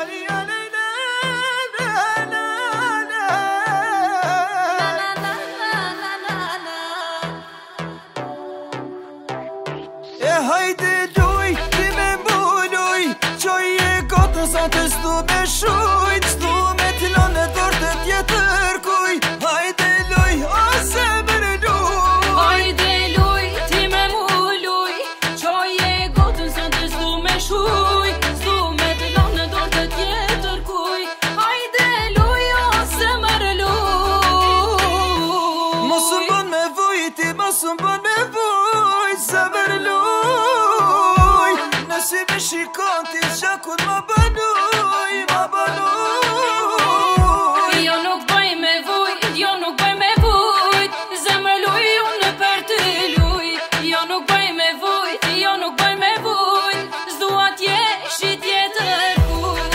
E hajde luj, ti me mbuluj Qoj e gotën sa të s'du me shujt S'du me t'la në dorë të tjetër kuj Hajde luj, ose mërë luj Hajde luj, ti me mbuluj Qoj e gotën sa të s'du me shujt S'du me t'la në dorë të tjetër kuj Hajde luj, ose mërë luj Mosë mbon me vujti, mosë mbon me vujt Se mërë luj Si me shikon ti qakun ma banuj, ma banuj Jo nuk bëj me vujt, jo nuk bëj me vujt Zemër luj, unë për ty luj Jo nuk bëj me vujt, jo nuk bëj me vujt S'dua t'jesh i tjetër kujt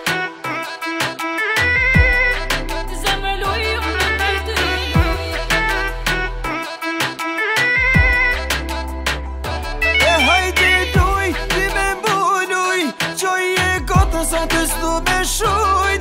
Zemër luj, unë për ty luj E hajde luj, ti me mbuluj Qoj e gotën sa të s'du me shujt